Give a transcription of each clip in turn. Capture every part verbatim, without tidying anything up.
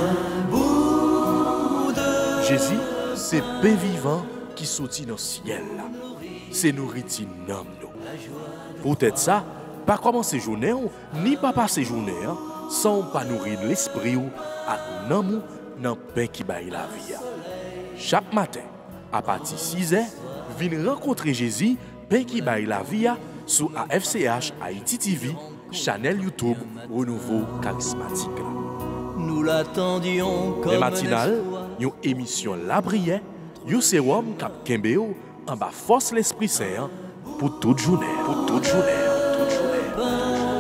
Jésus, c'est pain vivant qui sortit dans le ciel. C'est nourriture nam nous. Peut-être ça, pas commencer journée ni pas passer journée sans pas nourrir l'esprit ou à nan dans pain qui baille la vie. Chaque matin, à partir de six heures, venez rencontrer Jésus, pain qui baille la vie sur A F C H Haïti T V, channel YouTube Renouveau Charismatique. Nous l'attendions comme les matinales, une émission La Prière, un sérum cap Kembeo en bas force l'Esprit Saint pour toute journée, pour toute journée, toute journée.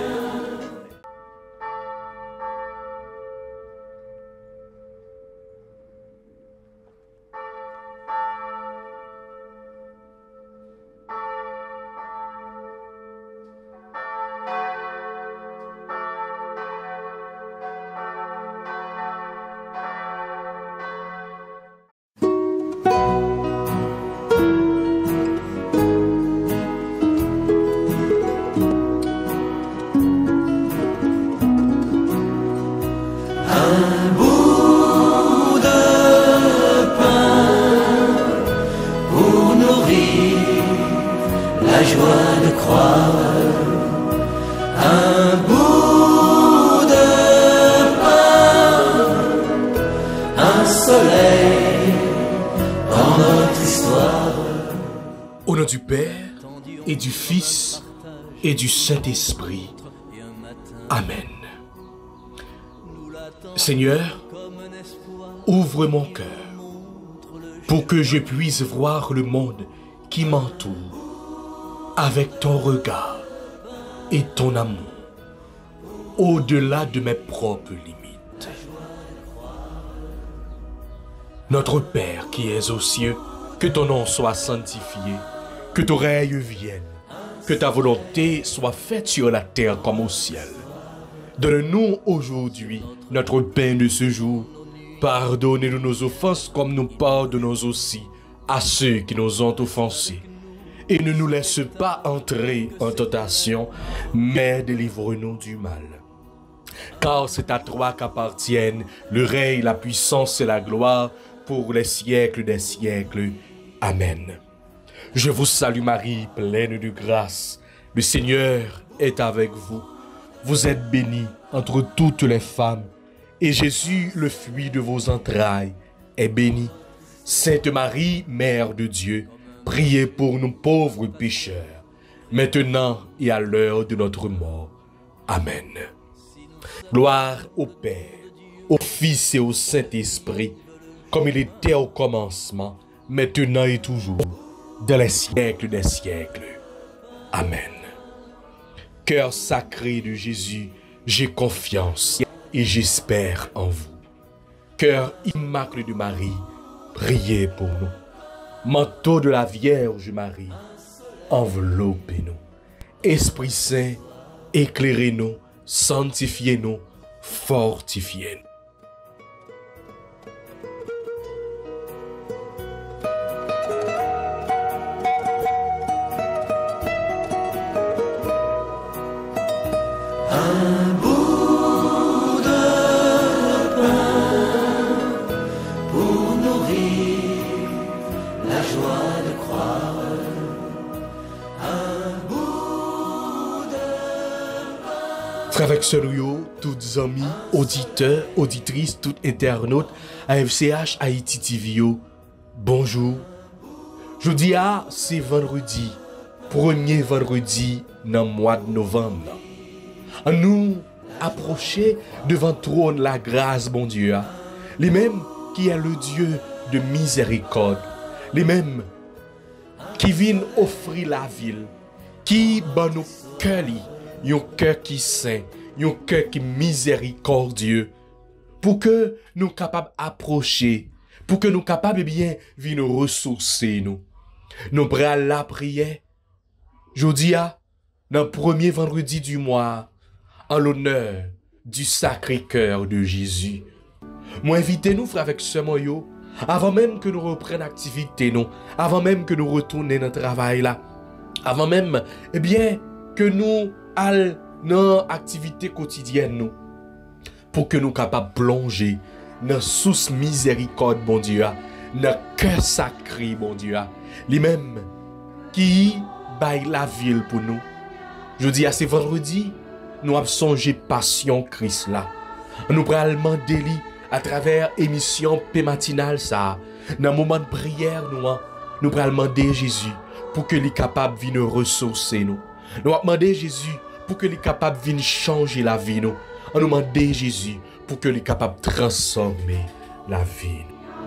La joie de croire, un bout de pain, un soleil dans notre histoire. Au nom du Père et du Fils et du Saint-Esprit. Amen. Seigneur, ouvre mon cœur pour que je puisse voir le monde qui m'entoure avec ton regard et ton amour, au-delà de mes propres limites. Notre Père qui es aux cieux, que ton nom soit sanctifié, que ton règne vienne, que ta volonté soit faite sur la terre comme au ciel. Donne-nous aujourd'hui notre pain de ce jour. Pardonnez-nous nos offenses comme nous pardonnons aussi à ceux qui nous ont offensés. Et ne nous laisse pas entrer en tentation, mais délivre-nous du mal. Car c'est à toi qu'appartiennent le règne, la puissance et la gloire pour les siècles des siècles. Amen. Je vous salue Marie, pleine de grâce. Le Seigneur est avec vous. Vous êtes bénie entre toutes les femmes, et Jésus, le fruit de vos entrailles, est béni. Sainte Marie, Mère de Dieu, priez pour nous pauvres pécheurs, maintenant et à l'heure de notre mort. Amen. Gloire au Père, au Fils et au Saint-Esprit, comme il était au commencement, maintenant et toujours, dans les siècles des siècles. Amen. Cœur sacré de Jésus, j'ai confiance et j'espère en vous. Cœur immaculé de Marie, priez pour nous. Manteau de la Vierge Marie, enveloppez-nous. Esprit Saint, éclairez-nous, sanctifiez-nous, fortifiez-nous. Un bout de pain pour nourrir la joie de croire. Un bout de pain. Frères et sœurs, toutes amis, auditeurs, auditrices, toutes internautes, A F C H Haïti T V, bonjour. Je dis à c'est vendredi, premier vendredi dans le mois de novembre. À nous approcher devant trône la grâce, bon Dieu, les mêmes qui est le Dieu de miséricorde, les mêmes qui viennent offrir la ville, qui ban nos cœurs, un cœur qui saint, un cœur qui miséricordieux, pour que nous capables d'approcher, pour que nous capables bien venir ressourcer nous. Nous prenons la prière, je dis à, dans le premier vendredi du mois, en l'honneur du Sacré-Cœur de Jésus. Moi, invitez-nous, frères avec ce moyo, avant même que nous reprenions l'activité, nous, avant même que nous retournions dans le travail là, avant même, eh bien, que nous allions dans l'activité quotidienne, nous, pour que nous capables de plonger dans sous miséricorde, bon Dieu, dans cœur sacré, bon Dieu, lui-même qui baille la ville pour nous. Je dis à ce vendredi, nous avons songé passion Christ là. Nous prenons demander lui à travers émission P matinale ça. Dans le moment de prière, nous, nous prenons demander Jésus pour que lui capable de venir ressourcer nous. Nous avons demandé Jésus pour que lui capable de venir changer la vie nous. On nous demande Jésus pour que lui capable de transformer la vie.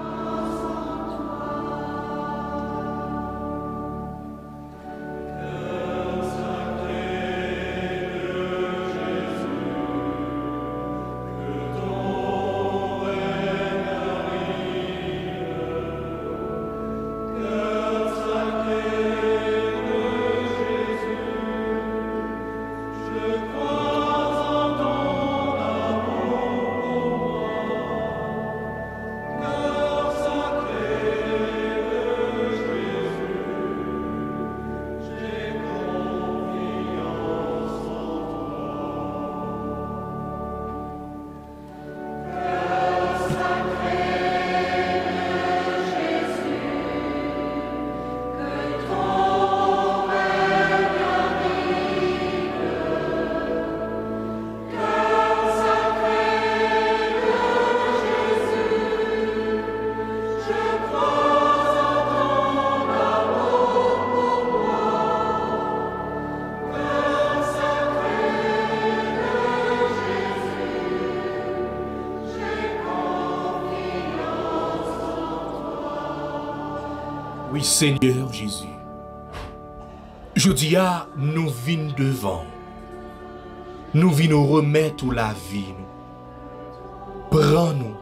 Oui, Seigneur Jésus, je dis à nous vînes devant, nous vînes remettre la vie, nous. Prends-nous,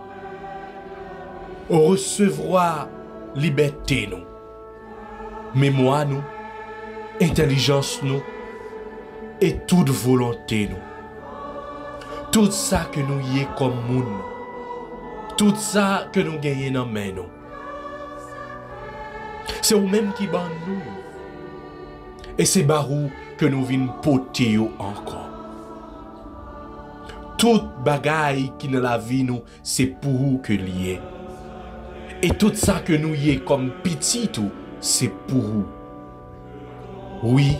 recevoir liberté, nous, mémoire, nous, intelligence, nous, et toute volonté, nous. Tout ça que nous y est comme monde, tout ça que nous gagnons dans main, nous. C'est vous-même qui bande nous. Et c'est barou que nous venons porter encore. Toute bagaille qui dans la vie nous, c'est pour vous que lié. Et tout ça que nous y est comme petit tout, c'est pour vous. Oui.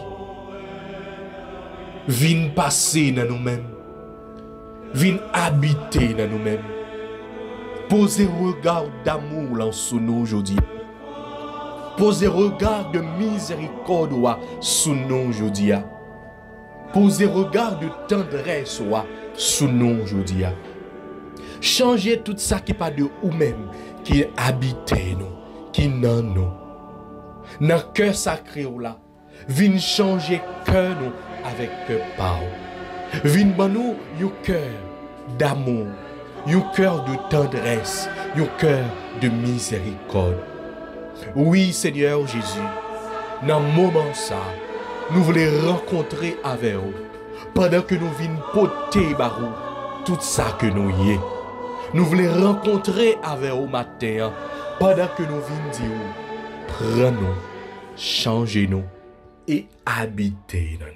Vin passer dans nous-mêmes. Vin habiter dans nous-mêmes. Posez regard d'amour là sous nous aujourd'hui. Posez regard de miséricorde sous nous aujourd'hui. Posez regard de tendresse sous nous aujourd'hui. Changez tout ça qui n'est pas de vous-même, qui habite nous, qui dans nous. Dans le cœur sacré là, viens changer cœur nous avec cœur par. Viens ban nous un cœur d'amour, un cœur de tendresse, un cœur de miséricorde. Oui, Seigneur Jésus, dans le moment ça, nous voulons rencontrer avec vous, pendant que nous venons porter barou tout ça que nous y est. Nous voulons rencontrer avec vous matin, pendant que nous venons dire, prenons, changez-nous et habitez dans nous.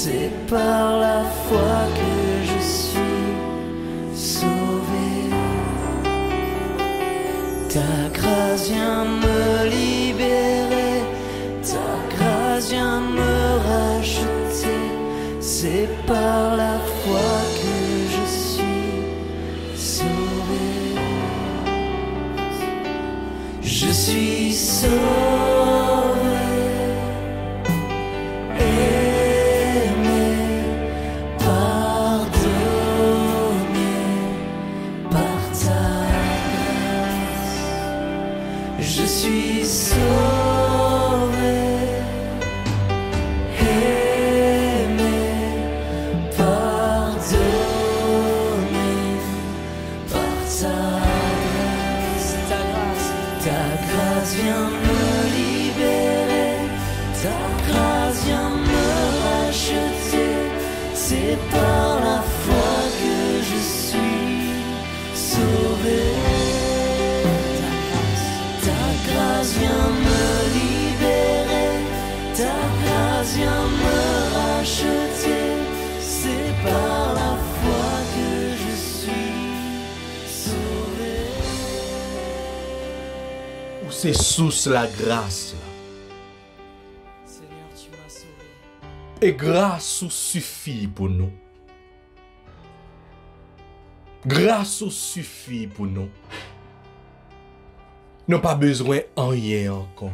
c'est par la foi que je suis sauvé. Ta grâce vient me libérer, ta grâce vient me racheter, c'est par la foi que je suis sauvé. Je suis sauvé, aimé, pardonné par ta grâce. Je suis sauvé, aimé, pardonné par ta grâce. Ta grâce, ta grâce vient me libérer, ta grâce vient me racheter, c'est par la foi que je suis sauvé. Ta grâce vient me libérer, ta grâce vient me racheter, c'est par la foi que je suis sauvé. Ou c'est sous la grâce là. Seigneur, tu m'as sauvé. Et grâce ou suffit pour nous. Grâce ou suffit pour nous. Nous n'avons pas besoin de rien encore.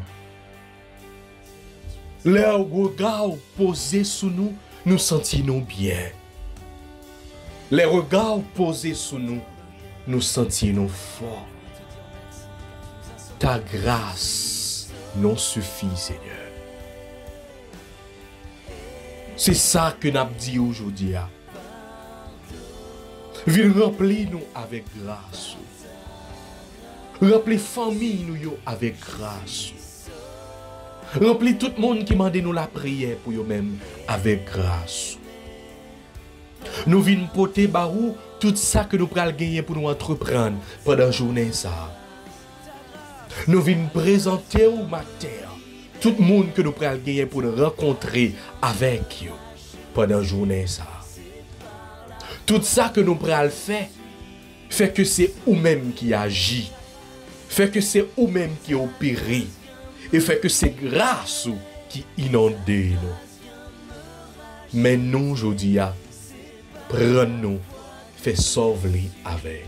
Les regards posés sur nous, nous sentons bien. Les regards posés sur nous, nous sentons forts. Ta grâce nous suffit, Seigneur. C'est ça que nous avons dit aujourd'hui. Viens remplir nous avec grâce. Remplis famille nous avec grâce. Remplis tout le monde qui m'a nous la prière pour eux-mêmes avec grâce. Nous venons porter barou tout ça que nous prenons gagner pour nous entreprendre pendant la journée ça. Nous venons présenter au matin tout le monde que nous prenons gagner pour nous rencontrer avec eux pendant la journée ça. Tout ça que nous prenons faire fait que c'est vous-même qui agit. Fait que c'est vous-même qui opérez. Et fait que c'est grâce qui inonde nous. Mais nous, aujourd'hui, prenons-nous, fait sauver avec.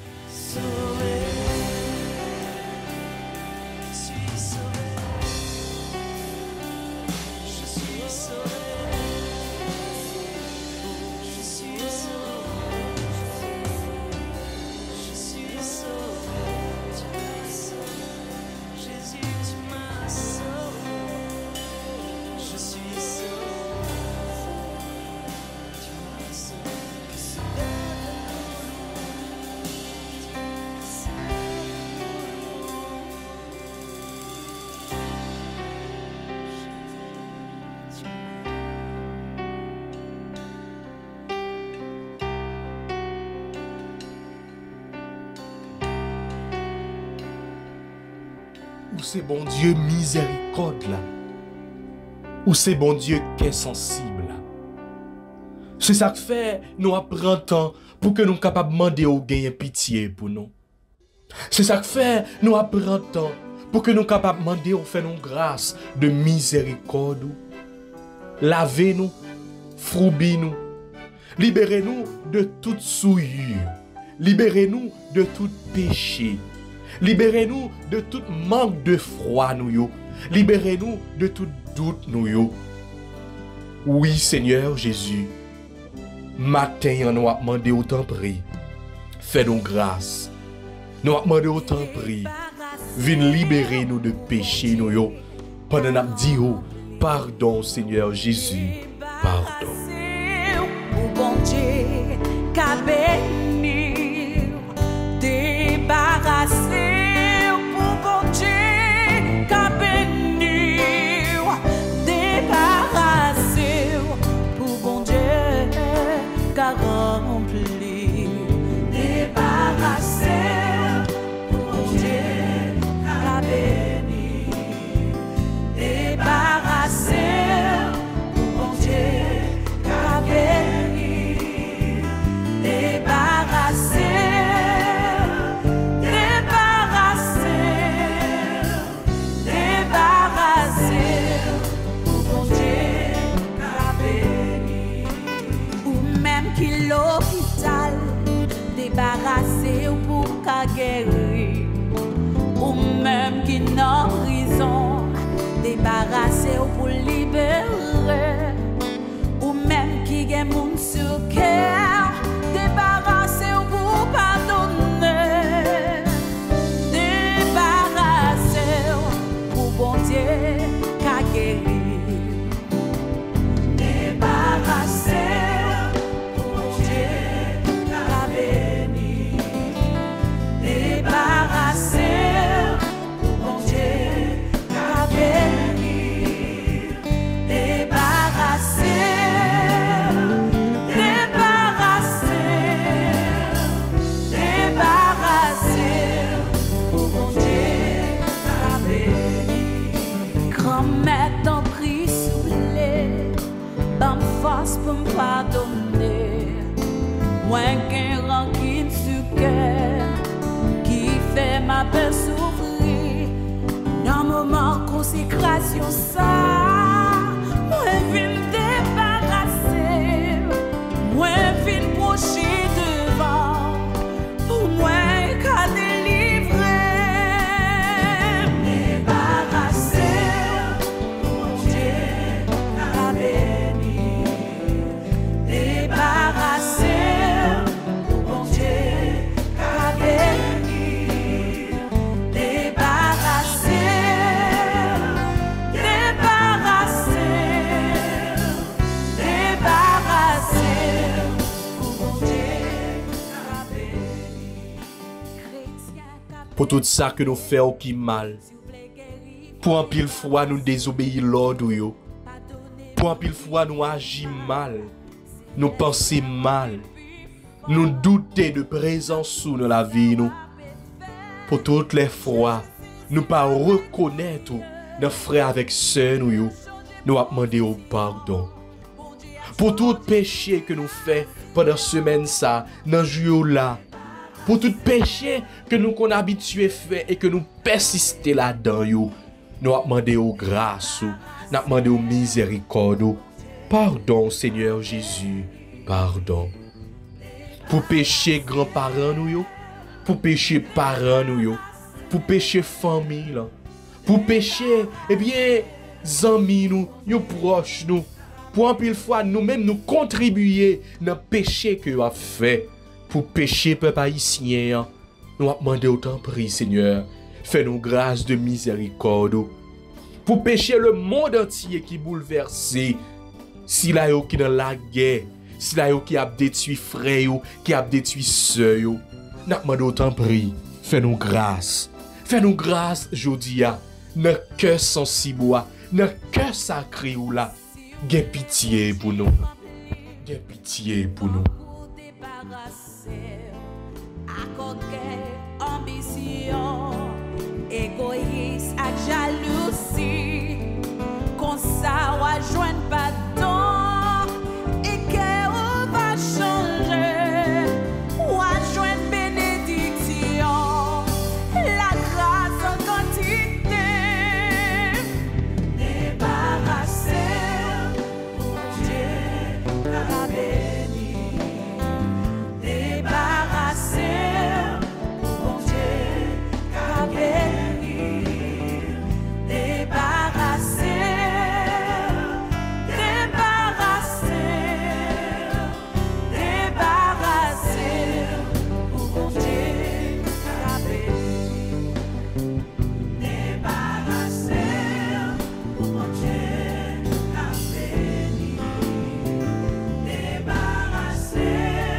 Ou c'est bon Dieu miséricorde là. Ou c'est bon Dieu qui est sensible là. C'est ça que fait nous apprenons temps pour que nous soyons capables de demander au gagner pitié pour nous. C'est ça que fait nous apprenons temps pour que nous soyons capables de demander au faire nous grâce de miséricorde. Lavez-nous, froubez-nous, libérez-nous de toute souillure, libérez-nous de tout péché. Libérez-nous de tout manque de foi, nous yo. Libérez-nous de tout doute, nous yo. Oui, Seigneur Jésus. Matin, nous avons demandé autant prix. Fais-nous grâce. Nous avons demandé autant prix. Viens libérer nous de péché, nous yo. Pendant nous dit, pardon, Seigneur Jésus. Pardon. Bon Dieu, qu'a béni, débarrassé. Rempli, débarrassé, pour Dieu, la béni, débarrassé, pour Dieu, pour libérer. Ou même qui gagne mon sur cœur, débarrasser pour pardonner. Débarrasser pour bon Dieu qu'a guéri. Débarrasser pour bon Dieu qu'a béni. Débarrasser pour bon Dieu qu'a béni. Débarrasser, débarrasser, débarrasser pour bon Dieu qu'a béni. Grand-mère t'en prie souffler, bam force pour me pardonner. Moi qu'un rancune sur cœur qui fait ma peine souffrir. Dans moment consécration ça, moi viens débarrasser, moi viens procher devant, pour moi qu'à délivrer. Débarrasser, pour Dieu qu'a béni. Débarrasser, pour bon Dieu qu'a béni. Débarrasser, débarrasser, débarrasser, pour bon Dieu qu'a béni. Chrétien qu'a Pour tout ça que nous faisons qui mal. Pour un pile fois nous désobéir l'ordre yo. Pour un pile fois nous agir mal. Nous penser mal. Nous douter de présence sous dans la vie nous. Pour toutes les fois nous pas reconnaître nos frères avec sœurs nous yo. Nous a demandé au pardon. Pour tout péché que nous faisons pendant semaine ça, dans jour là. Pour tout péché que nous qu'on habitué faire et que nous persister là-dedans yo. Nous a demandé au grâce, nous a demandé au miséricorde. Pardon Seigneur Jésus, pardon. Pour pécher grands-parents nous yo, pour pécher parents nous yo, pour pécher famille là, pour pécher eh bien amis nous, yo proches nous. Pour un pile fois nous-mêmes nous contribuer dans le péché que nous avons fait. Pour pécher peuple haïtien, nous avons demandé autant prix Seigneur. Fais-nous grâce de miséricorde. Pour pécher le monde entier qui bouleversé. Si la yo qui dans la guerre, si la yo qui a détruit frère yo, qui a détruit sœur yo. Nous avons demandé autant prix. Fais-nous grâce. Fais-nous grâce jodia. Dans cœur sensible, dans cœur sacré ou là. Gain pitié pour nous. Gain pitié pour nous. Accoquet, ambition, égoïsme ak jalousie, comme ça ou joindre pardon, et que ou va changer, ou joindre bénédiction, la grâce en quantité, débarrasser pour Dieu qu'a béni. Débarrasser pour bon Dieu qu'a béni. Débarrasser, débarrasser, débarrasser pour bon Dieu qu'a béni. Débarrasser pour bon Dieu qu'a béni. Débarrasser.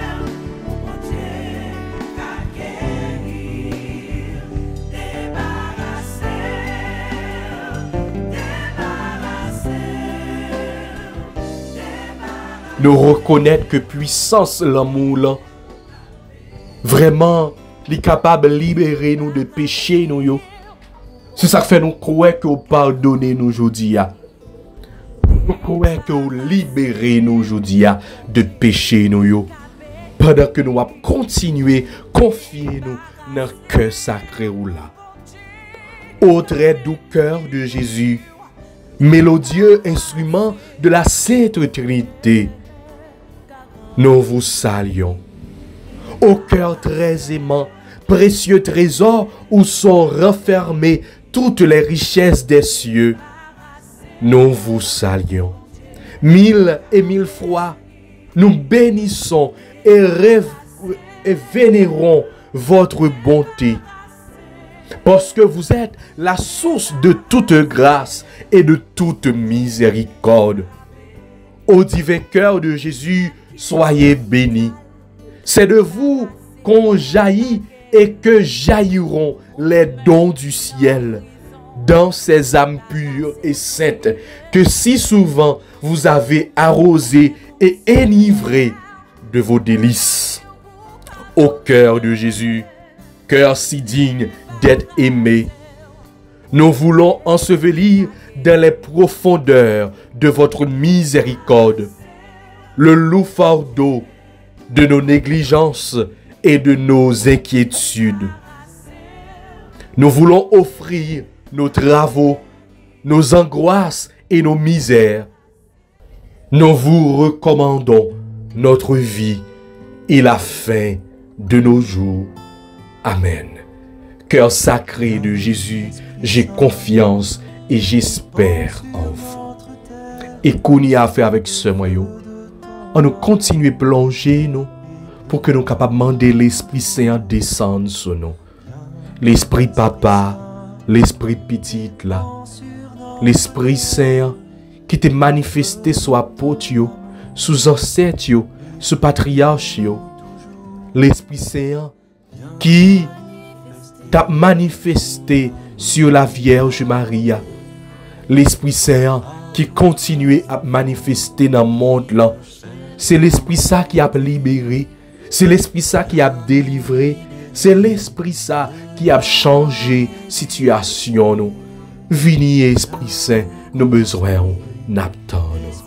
Nous reconnaître que puissance l'amour là, vraiment, il est capable de libérer nous de péché nous yo. C'est ça qui fait nous croire que vous pardonnez nous aujourd'hui. Nous croire que vous libérez nous aujourd'hui de péché nous yo. Pendant que nous allons continuer à confier nous dans le cœur sacré ou là. Au très doux cœur de Jésus, mélodieux instrument de la Sainte Trinité, nous vous saluons. Au cœur très aimant, précieux trésor où sont renfermées toutes les richesses des cieux, nous vous saluons. Mille et mille fois, nous bénissons et, rêve, et vénérons votre bonté. Parce que vous êtes la source de toute grâce et de toute miséricorde. Ô divin cœur de Jésus, soyez bénis. C'est de vous qu'on jaillit et que jailliront les dons du ciel dans ces âmes pures et saintes que si souvent vous avez arrosé et enivré de vos délices. Ô cœur de Jésus, cœur si digne d'être aimé, nous voulons ensevelir dans les profondeurs de votre miséricorde le lourd fardeau de nos négligences et de nos inquiétudes. Nous voulons offrir nos travaux, nos angoisses et nos misères. Nous vous recommandons notre vie et la fin de nos jours. Amen. Cœur sacré de Jésus, j'ai confiance et j'espère en vous. Et qu'on y a fait avec ce moyen, on nous continue à plonger nous pour que nous capables de demander l'Esprit Saint descendre sur nous. L'Esprit Papa, l'Esprit Petit là, l'Esprit Saint qui t'est manifesté sur apôtres, sous ancêtres, sous patriarches, l'Esprit Saint qui t'a manifesté sur la Vierge Maria, l'Esprit Saint qui continue à manifester dans le monde là. C'est l'Esprit Saint qui a libéré, c'est l'Esprit Saint qui a délivré, c'est l'Esprit Saint qui a changé la situation. Nous. Vini Esprit Saint, nous besoin n'attendons.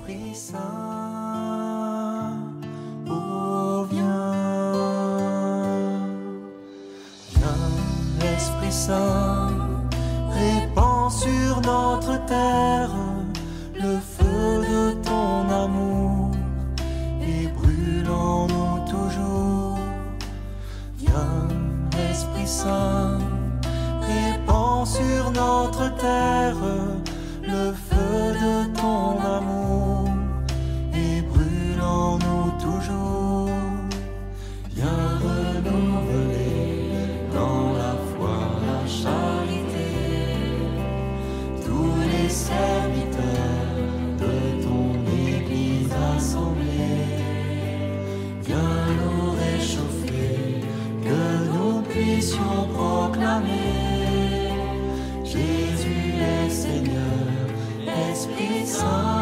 Esprit Saint, répand sur notre terre le feu de ton amour et brûle en nous toujours. Viens, Esprit Saint, répand sur notre terre le feu de ton amour et brûle en nous toujours. Viens renouveler dans la foi, la charité, tous les serviteurs de ton Église assemblée. Viens nous réchauffer, que nous puissions proclamer Jésus est Seigneur, Esprit Saint.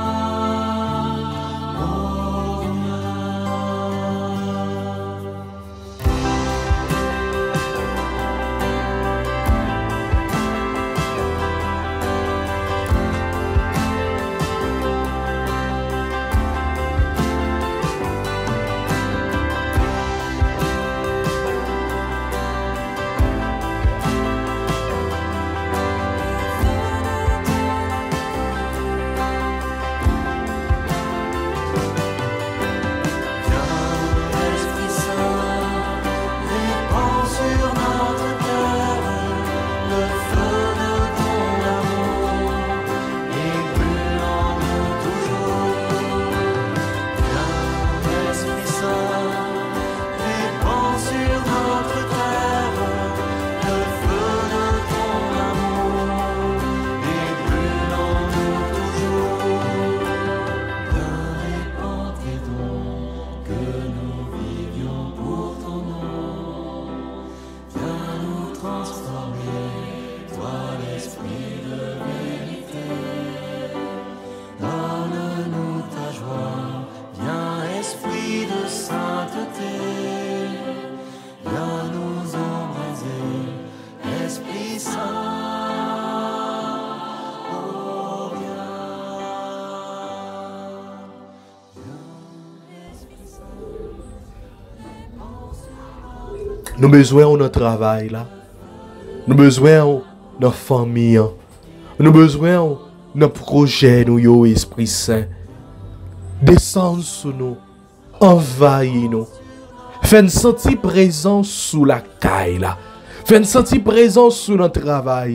Nous besoin de notre travail là. Nous besoin de notre famille. Nous besoin de notre projet, nous, yo, Esprit Saint. Descends sur nous. Envahis nous. Fais-nous sentir présent sous la caille là. Fais-nous sentir présent sous notre travail là.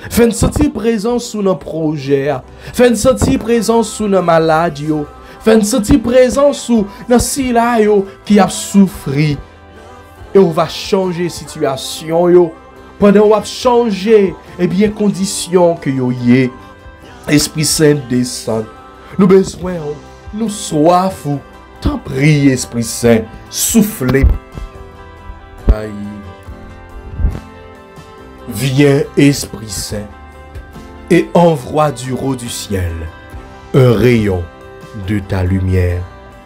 Fais-nous sentir présence sous nos projets. Fais-nous sentir présence sous nos maladies. Fais-nous sentir présence sous nos silayo qui a souffert. Et on va changer situation yo. Pendant on va changer et bien conditions que yo y est. Esprit Saint descend. Nous besoin, nous soif. T'en prie, Esprit Saint, soufflez. Aïe. Viens, Esprit Saint, et envoie du haut du ciel un rayon de ta lumière.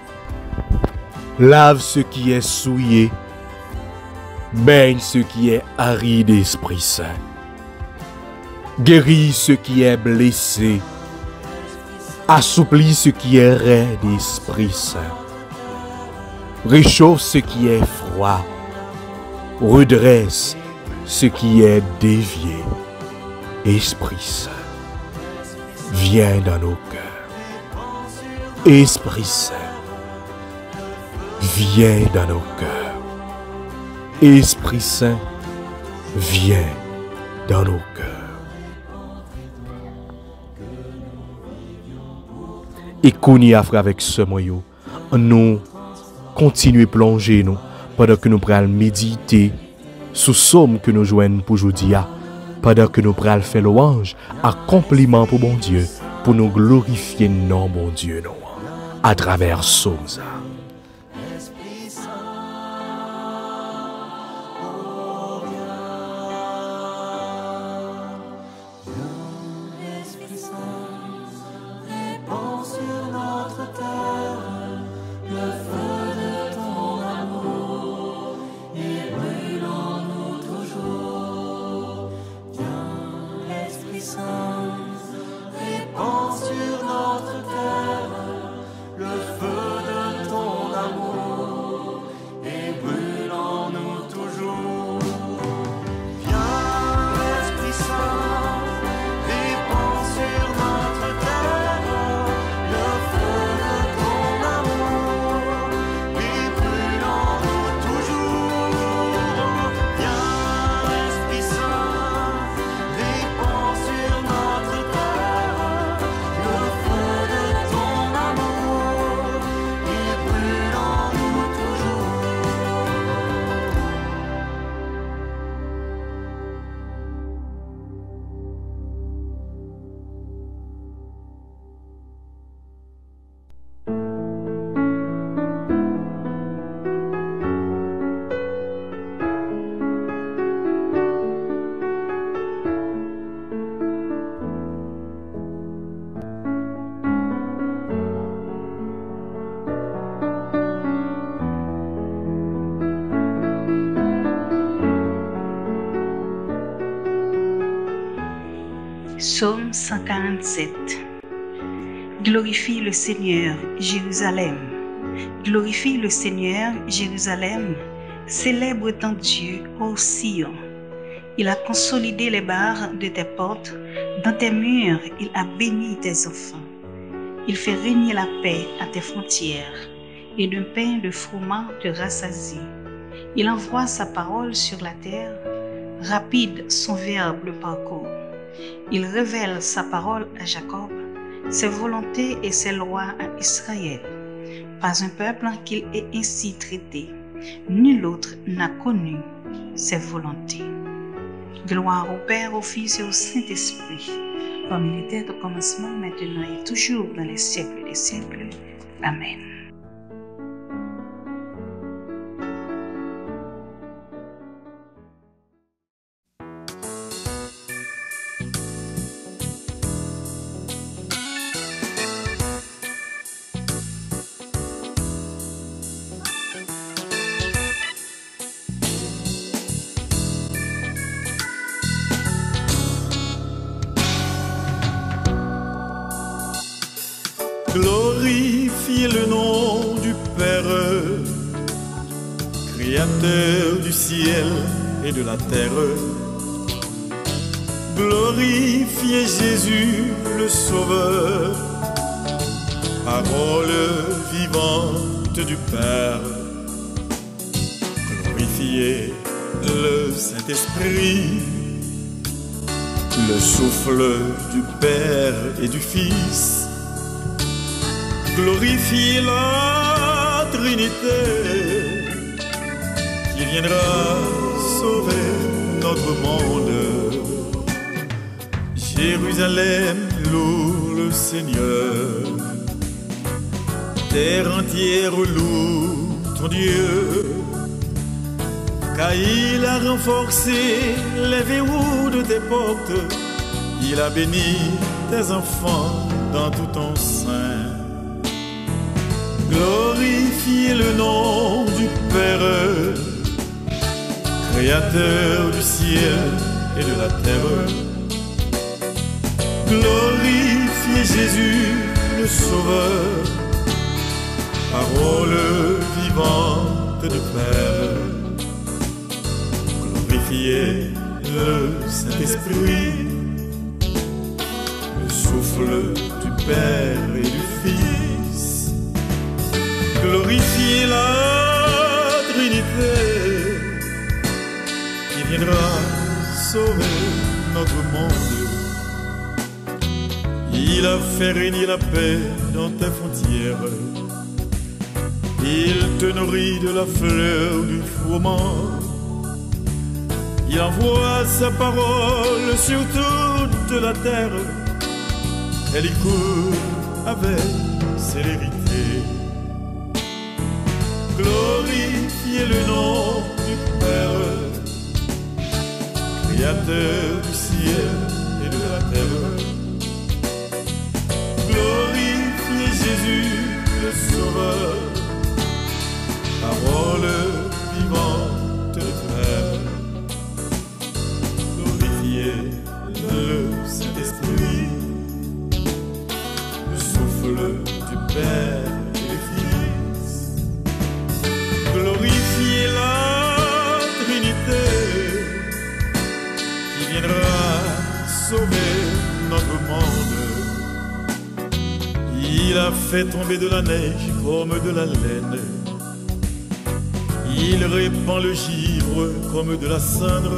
Lave ce qui est souillé, baigne ce qui est aride, Esprit Saint. Guéris ce qui est blessé, assouplis ce qui est raide, Esprit Saint. Réchauffe ce qui est froid, redresse ce qui est dévié. Esprit Saint, viens dans nos cœurs. Esprit Saint, viens dans nos cœurs. Esprit Saint, viens dans nos cœurs. Et qu'on y a fait avec ce moyen, nous continuons à plonger nous pendant que nous prenons méditer sous somme que nous joignons pour aujourd'hui, pendant que nous prenons faire louange, accomplissement pour bon Dieu, pour nous glorifier non bon Dieu non, à travers somme ça. Psaume cent quarante-sept. Glorifie le Seigneur, Jérusalem. Glorifie le Seigneur, Jérusalem. Célèbre ton Dieu, ô Sion. Il a consolidé les barres de tes portes. Dans tes murs, il a béni tes enfants. Il fait régner la paix à tes frontières, et d'un pain de froment te rassasie. Il envoie sa parole sur la terre. Rapide son verbe le parcourt. Il révèle sa parole à Jacob, ses volontés et ses lois à Israël. Pas un peuple qu'il ait ainsi traité, nul autre n'a connu ses volontés. Gloire au Père, au Fils et au Saint-Esprit, comme il était au commencement, maintenant et toujours dans les siècles des siècles. Amen. Glorifiez le nom du Père, Créateur du ciel et de la terre. Glorifiez Jésus le Sauveur, parole vivante du Père. Glorifiez le Saint-Esprit, le souffle du Père et du Fils. Glorifie la Trinité qui viendra sauver notre monde. Jérusalem loue le Seigneur, terre entière loue ton Dieu, car il a renforcé les verrous de tes portes, il a béni tes enfants dans tout ton sein. Glorifiez le nom du Père, Créateur du ciel et de la terre. Glorifiez Jésus, le Sauveur, parole vivante du Père. Glorifiez le Saint-Esprit, le souffle du Père et du Fils. Glorifiez la Trinité qui viendra sauver notre monde. Il a fait régner la paix dans tes frontières. Il te nourrit de la fleur du froment. Il envoie sa parole sur toute la terre. Elle y court avec célérité. Glorifiez le nom du Père, Créateur du ciel et de la terre. Glorifiez Jésus, le Sauveur, parole vivante du Père. Glorifiez le Saint-Esprit, le souffle du Père et du Fils. Glorifiez la Trinité qui viendra sauver notre monde. Il a fait tomber de la neige comme de la laine. Il répand le givre comme de la cendre.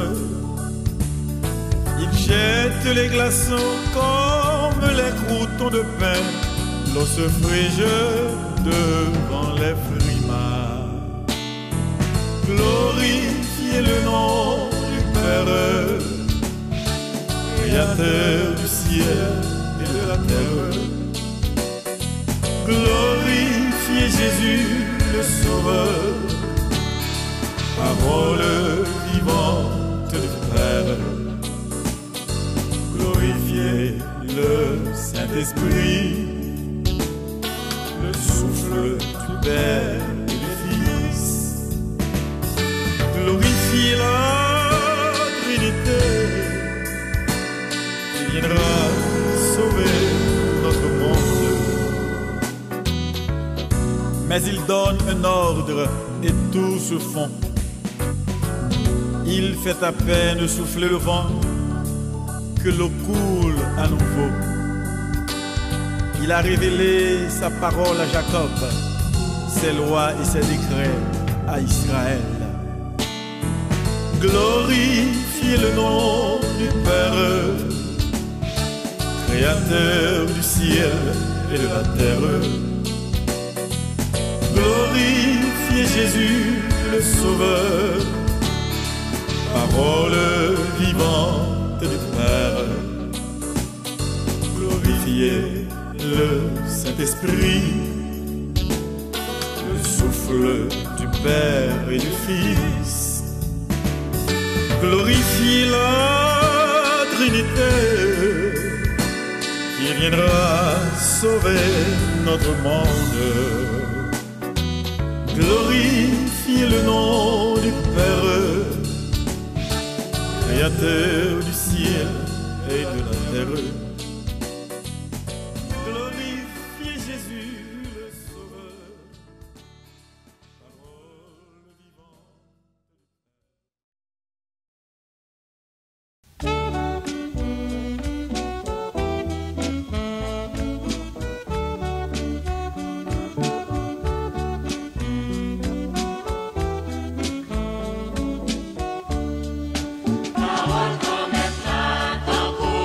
Il jette les glaçons comme les croûtons de pain. L'eau se frige devant les frimas. Glorifiez le nom du Père, Créateur du ciel et de la terre. Glorifiez Jésus, le Sauveur, parole vivante du Père. Glorifiez le Saint-Esprit, le souffle du Père et du Fils. Glorifiez la Trinité qui viendra sauver notre monde. Mais il donne un ordre et tout se fond. Il fait à peine souffler le vent que l'eau coule à nouveau. Il a révélé sa parole à Jacob, ses lois et ses décrets à Israël. Glorifiez le nom du Père, Créateur du ciel et de la terre. Glorifiez Jésus, le Sauveur, parole vivante du Père. Glorifiez le Saint-Esprit, le souffle du Père et du Fils. Glorifiez la Trinité qui viendra sauver notre monde. Glorifiez le nom du Père, Créateur du ciel et de la terre. Glorifiez Jésus, le Sauveur, parole vivante. Parole comme un plat, tant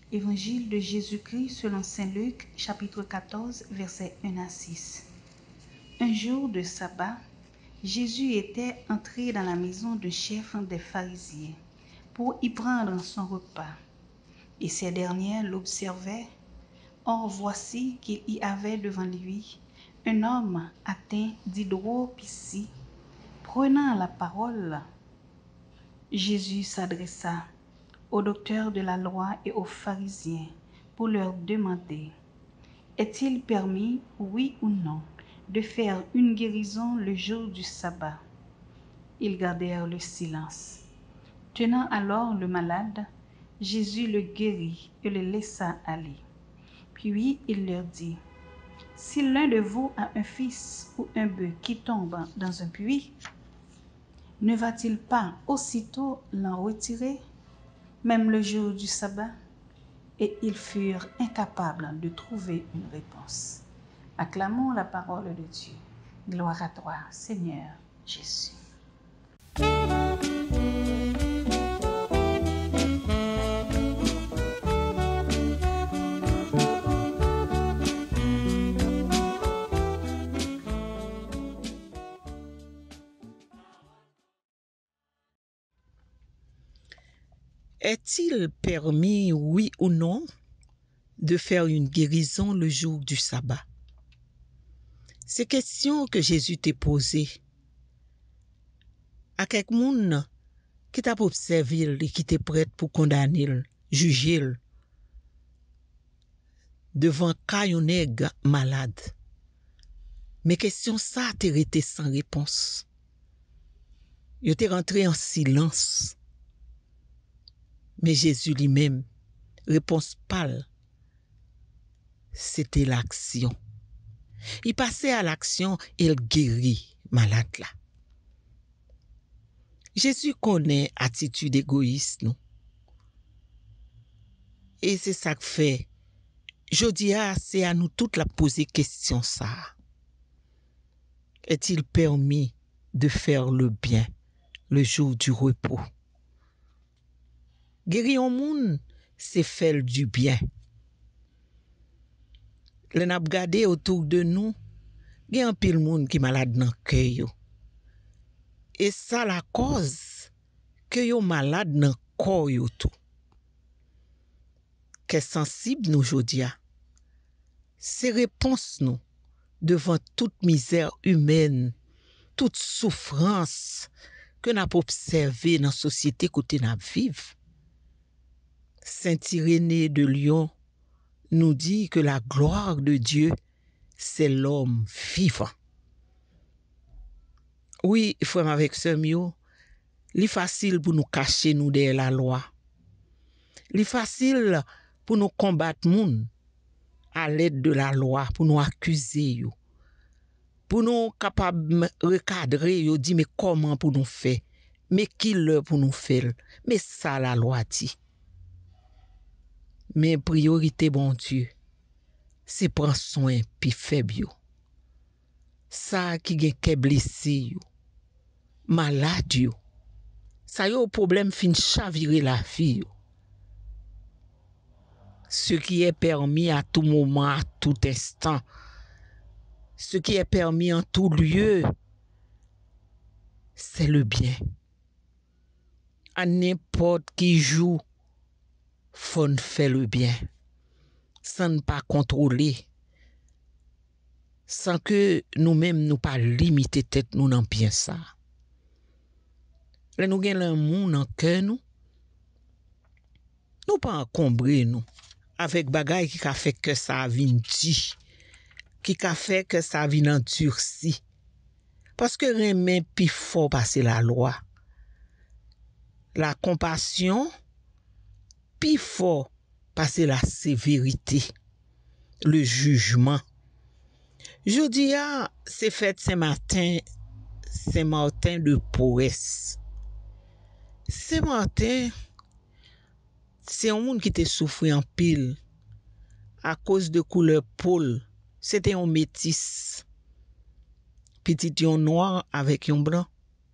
Évangile de Jésus-Christ selon saint Luc, chapitre quatorze, versets un à six. Un jour de sabbat, Jésus était entré dans la maison d'un chef des pharisiens pour y prendre son repas. Et ces derniers l'observaient. Or voici qu'il y avait devant lui un homme atteint d'hydropsie. Prenant la parole, Jésus s'adressa aux docteurs de la loi et aux pharisiens pour leur demander: est-il permis, oui ou non, de faire une guérison le jour du sabbat? Ils gardèrent le silence. Tenant alors le malade, Jésus le guérit et le laissa aller. Puis il leur dit: si l'un de vous a un fils ou un bœuf qui tombe dans un puits, ne va-t-il pas aussitôt l'en retirer, même le jour du sabbat? Et ils furent incapables de trouver une réponse. Acclamons la parole de Dieu. Gloire à toi, Seigneur Jésus. Est-il permis, oui ou non, de faire une guérison le jour du sabbat? Ces questions que Jésus t'a posées à quelqu'un qui t'a observé et qui t'est prêt pour condamner, juger devant un nègre malade. Mais questions ça t'es resté sans réponse. Il t'est rentré en silence. Mais Jésus lui-même, réponse pâle, c'était l'action. Il passait à l'action et il guérit malade là. Jésus connaît attitude égoïste, non? Et c'est ça que fait. Je dis, ah, c'est à nous toutes la poser question ça. Est-il permis de faire le bien le jour du repos? Guérir au monde, c'est faire du bien. Le n'a regardé autour de nous, il y a un pile monde qui est malade dans le cœur. Et ça la cause que yo malade dans le corps yo tout. Qu'est sensible nous aujourd'hui. C'est réponse nous devant toute misère humaine, toute souffrance que n'a pas observé dans la société côté n'a vivre. Saint Irénée de Lyon nous dit que la gloire de Dieu, c'est l'homme vivant. Oui, frère avec ce mio, li facile pour nous cacher nous derrière la loi. Li facile pour nous combattre moun à l'aide de la loi, pour nous accuser yo. Pour nous capable recadrer yo, dit mais comment pour nous faire? Mais qui le pour nous faire? Mais ça la loi dit. Mais priorité, bon Dieu, c'est prendre soin pi faible yo. Ça qui gen ke blessé yo, malade yo. Ça yo problème fin chavirer la vie yo. Ce qui est permis à tout moment, à tout instant, ce qui est permis en tout lieu, c'est le bien. À n'importe qui joue, faut faire le bien, sans ne pas contrôler, sans que nous-mêmes nous pas limiter tête nous dans bien ça. Là nous gagnons un monde en cœur nous, nous pas encombrer nous avec bagaille qui a fait que ça vient dit, qui a fait que ça vient endurci. Parce que rien plus fort passer la loi. La compassion plus fort passer la sévérité, le jugement. Je dis ah, c'est fête Saint-Martin, Saint-Martin de Porès. Saint-Martin, c'est un monde qui te souffre en pile à cause de couleur pôle. C'était un métis. Petit yon noir avec yon blanc.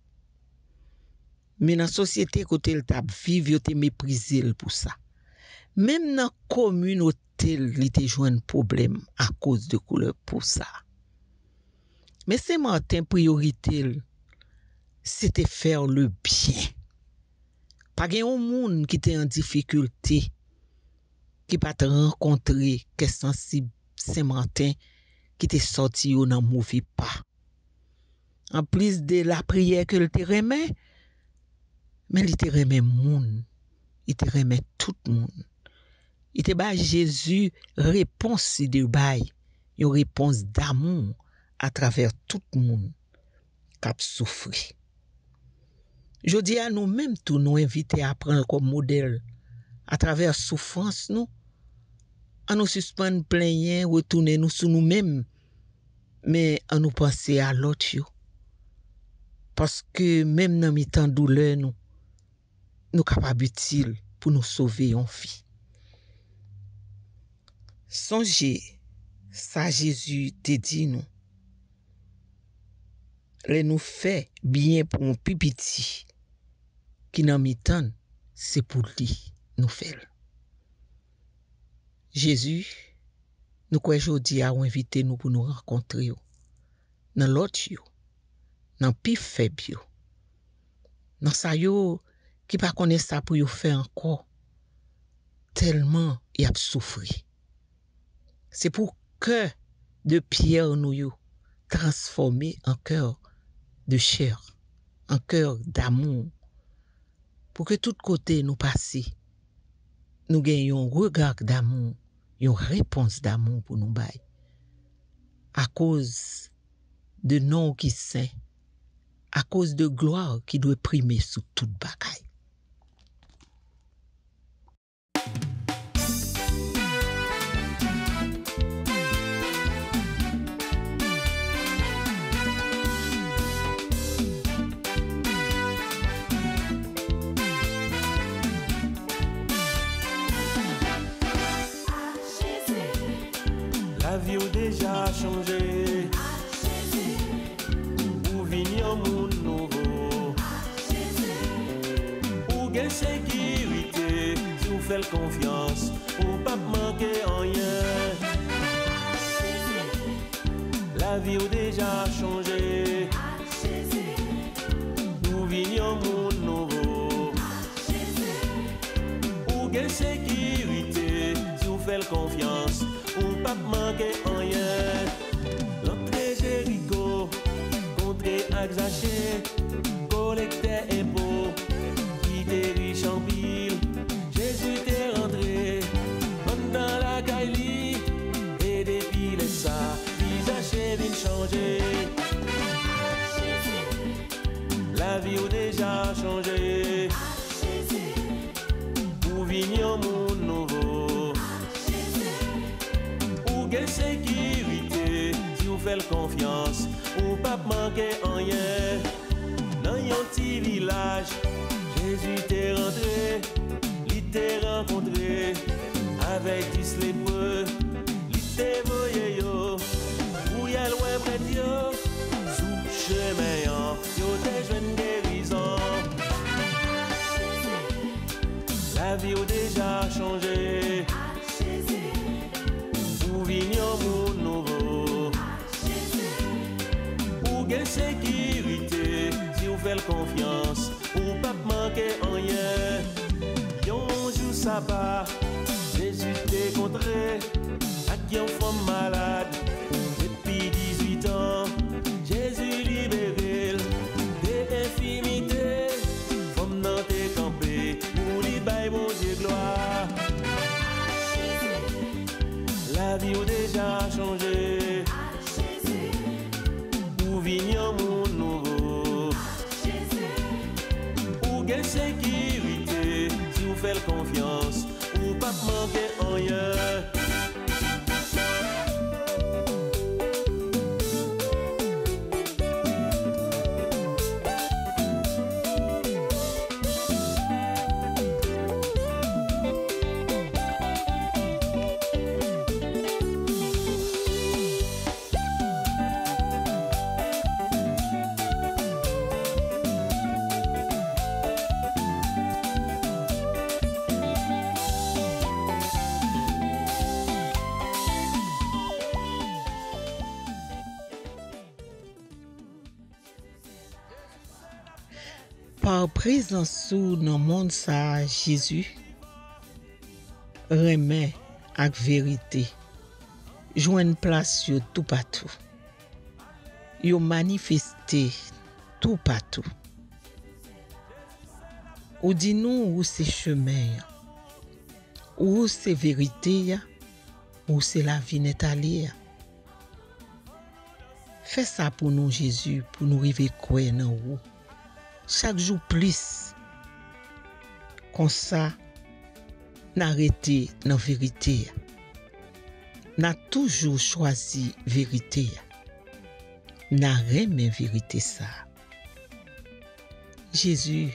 Mais dans la société, côté le tap vive, yo te méprisé pour ça. Même dans la communauté, il était un problème à cause de couleur pour ça. Mais c'est Martin priorité, c'était faire le bien. Pas qu'il y ait un monde qui était en difficulté, qui pas te rencontrer, que sensible Saint-Martin qui était sorti dans mauvais pas. En plus de la prière que il te remet, mais il te remet monde, il te remet tout le monde. Il te ba Jésus réponse de bail, une réponse d'amour à travers tout le monde qui a souffert. Je dis à nous-mêmes tous nous inviter à prendre comme modèle à travers souffrance nous, à nous suspendre plein, retourner nous sur nous-mêmes, mais à nous penser à l'autre. Parce que même dans mes temps de douleur, nous, nous capables utiles pour nous sauver en vie. Songez, ça Jésus te dit nous. Le nous fait bien pour un petit qui dans mes temps, c'est pour lui nous faire. Jésus, nous croyons aujourd'hui à inviter nous pour nous rencontrer dans l'autre, dans plus faible, dans ça yo qui pas connaît ça pour yo faire encore tellement y a souffert. C'est pour cœur de pierre nous yo transformer en cœur de chair, en cœur d'amour, pour que tout côté nous passer, nous gagnons un regard d'amour, une réponse d'amour pour nous bailler. À cause de nom qui saint, à cause de gloire qui doit primer sous toute bagaille. La vie a déjà changé. Ou venir au monde nouveau. Ou gain sécurité. Si vous faites confiance. Ou pas manquer en rien. La vie a déjà changé. Ou venir au monde nouveau. Ou gain sécurité. Si vous faites confiance. Ou pas manquer en rien. L'entrée Jéricho, contrée Axaché, collectait impôts, qui était riche en pile. Jésus t'est rentré, dans la caille, et depuis les ça, visage vient changer. La vie a déjà changé. Pour venir au monde nouveau. Quelle sécurité, si vous faites confiance, ou pas manquer en rien. Dans un petit village, Jésus t'est rentré, il t'est rencontré, avec dix lépreux, il t'est voyé yo, où y'a loin près de yo, sous chemin, yo t'es jeune guérison. La vie a déjà changé. Venir au monde nouveau. Ou gain sécurité, si vous faites confiance, ou pas manquer en rien. Yon jour sabbat, Jésus t'est contré, à qui on femme malade, depuis dix-huit ans, Jésus libéré, des infimités, femme dans tes campés, pour lui bailler mon Dieu gloire. La vie a déjà changé. Ou venir au monde nouveau. Ou gain sécurité. Si vous faites confiance. Ou pas manquer en rien. Par présence sous dans monde ça Jésus remet avec vérité joindre place sur tout partout. Yo manifesté tout partout. Ou dit nous où c'est chemin, où c'est vérité, où c'est la vie n'est allée. Fais ça pour nous Jésus, pour nous arriver quoi dans vous. Chaque jour plus. Comme ça, n'arrêter dans vérité. N'a toujours choisi vérité. N'a jamais vérité ça. Jésus,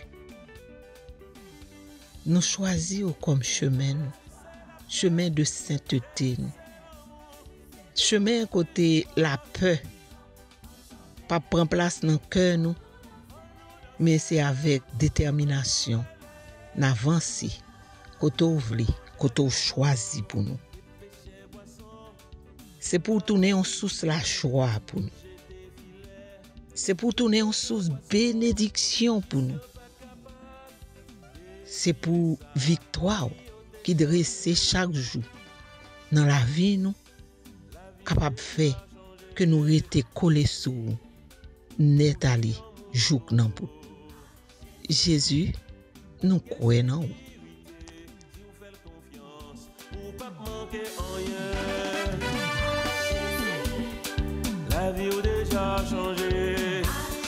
nous choisissons comme chemin, chemin de sainteté. Chemin côté la peur. Pas prendre place dans le cœur nous, mais c'est avec détermination, d'avancer, côté ouvri, côté choisi pour nous. C'est pour tourner en source la joie pour nous. C'est pour tourner en source bénédiction pour nous. C'est pour victoire qui dresse chaque jour dans la vie nous, capable de faire que nous restions collés sur net allé jouk nan pou. Jésus, nous croyons. La vie a déjà changé.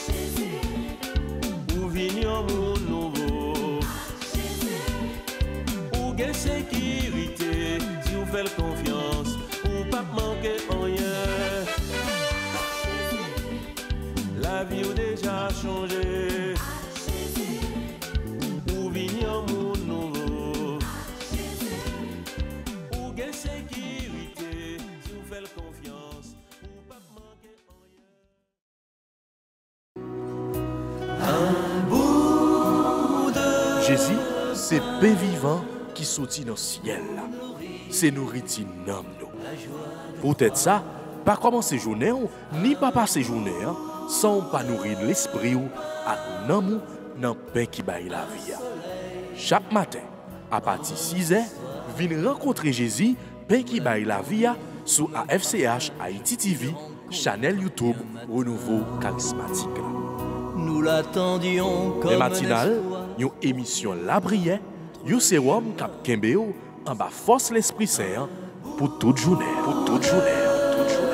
Ou vini un monde nouveau. Ou gain sécurité, si vous faites confiance, ou pas manquer rien. La vie a déjà changé. Ou vini un monde nouveau. Ou gain sécurité, si vous faites confiance, ou pas manquer rien. Jésus, c'est pain vivant qui sortit dans le ciel. C'est nourriture dans nous. Peut-être ça, pas commencer journée ni pas passer journée sans pas nourrir l'esprit ou à nan dans pain qui baille la vie. Chaque matin, à partir de six heures, venez rencontrer Jésus, pain qui baille la vie sur A F C H Haïti T V, channel YouTube Renouveau Charismatique. Nous l'attendions comme les matinales, une émission La Prière, un sérum cap Kembeo en bas force l'Esprit Saint pour toute journée, pour toute journée, toute journée.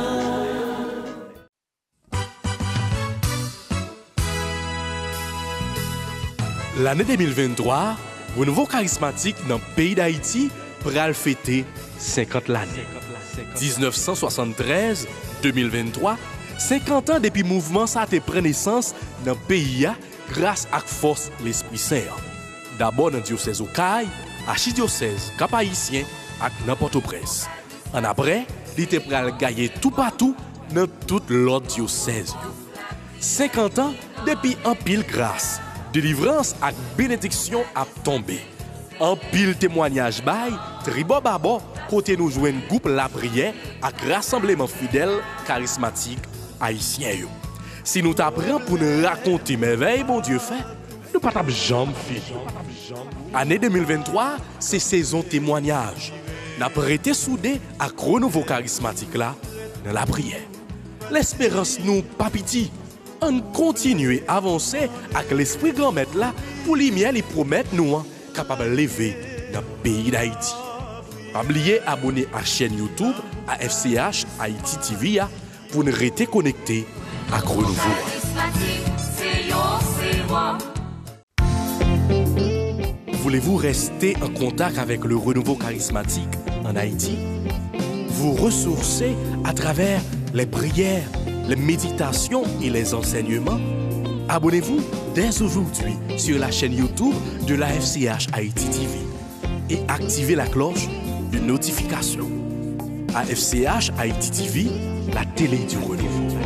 L'année deux mille vingt-trois, Renouveau Charismatique dans le pays d'Haïti pral fêter cinquante l'année. dix-neuf cent soixante-treize à deux mille vingt-trois, cinquante ans depuis le mouvement ça a pris naissance dans le pays grâce à la force de l'Esprit Saint. D'abord dans le diocèse Okaï, archidiocèse Cap-Haïtien et dans Port-au-Prince. En après, il était prêt à gagner tout partout dans tout l'autre diocèse. cinquante ans depuis un pile grâce, délivrance et bénédiction a tombé. En pile témoignage bail, tribo babo, côté nous jouer un groupe La Prière avec rassemblement fidèle charismatique haïtien. Si nous t'apprenons pour nous raconter merveilles, bon Dieu fait, nous pas t'ap jambe fini. Année deux mille vingt-trois, c'est saison témoignage. N'a prêté soudé à renouveau charismatique là dans la prière. L'espérance nous pas piti. On continue à avancer avec l'esprit grand maître là pour lumière les promettre nous capable de lever dans le pays d'Haïti. Pas oublier abonner à la chaîne YouTube A F C H Haïti T V pour nous rester connectés à renouveau. Voulez-vous rester en contact avec le renouveau charismatique en Haïti? Vous ressourcer à travers les prières, les méditations et les enseignements? Abonnez-vous dès aujourd'hui sur la chaîne YouTube de l'A F C H Haïti T V et activez la cloche de notification. A F C H Haïti T V, la télé du renouveau.